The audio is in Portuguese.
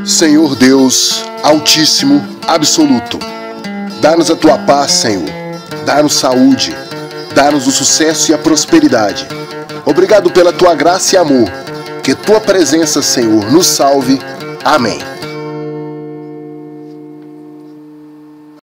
Senhor Deus, Altíssimo, Absoluto, dá-nos a Tua paz, Senhor, dá-nos saúde, dá-nos o sucesso e a prosperidade. Obrigado pela Tua graça e amor, que Tua presença, Senhor, nos salve. Amém.